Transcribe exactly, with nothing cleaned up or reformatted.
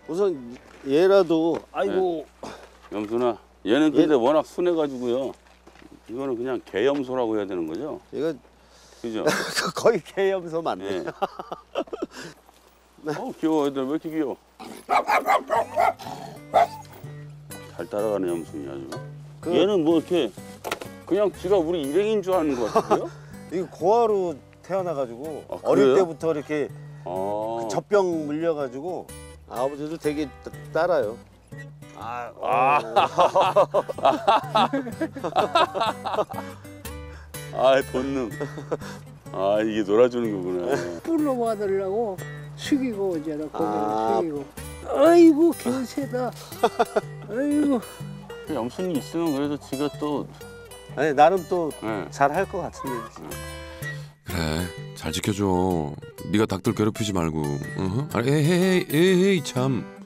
우선 얘라도 아이고. 네. 염소나 얘는 근데 얘... 워낙 순해가지고요. 이거는 그냥 개염소라고 해야 되는 거죠? 얘가 그죠? 거의 개염소 맞네. 네. 어 귀여워. 애들 왜 이렇게 귀여워? 잘 따라가는 염소냐 아주. 그... 얘는 뭐 이렇게 그냥 지가 우리 일행인 줄 아는 것 같은데요? 이거 고아로 태어나가지고 아, 어릴 때부터 이렇게 아... 그 젖병 물려가지고 아버지도 되게 따, 따라요. 아, 아. 아, 본능. 아, 이게 놀아주는 거구나. 뿔로 받으려고 숙이고 이제는 고개를 아. 숙이고. 아이고 개새다. 아이고. 염순이 있으면 그래도 지가 또 아니 나름 또 잘 할 것 네. 같은데. 그래 잘 지켜줘. 네가 닭들 괴롭히지 말고. 어허. 아, 에헤이 에헤이 참.